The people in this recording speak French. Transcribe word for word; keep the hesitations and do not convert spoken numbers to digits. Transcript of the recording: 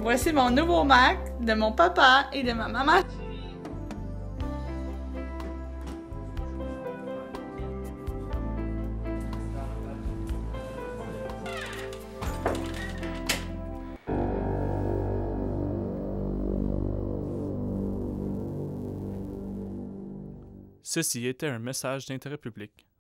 Voici mon nouveau Mac de mon papa et de ma maman. Ceci était un message d'intérêt public.